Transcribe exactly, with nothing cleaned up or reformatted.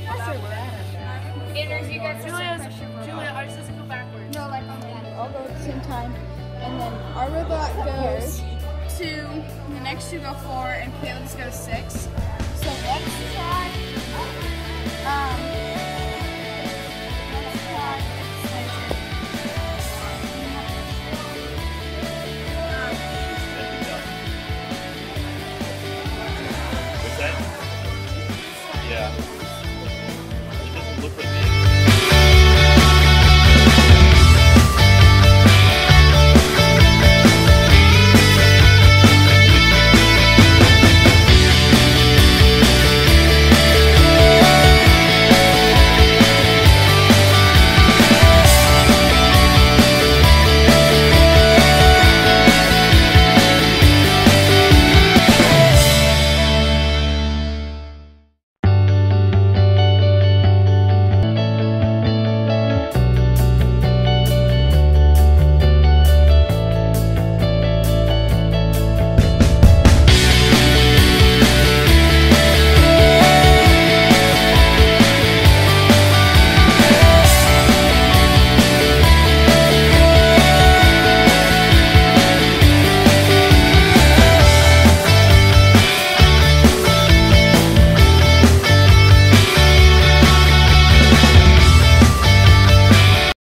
Julia's, Julia, ours doesn't go backwards. No, like on that. All go at the same time. And then our robot goes two, the next two go four, and Caleb's goes six. So let's try. Um, let's try. What's that? Yeah.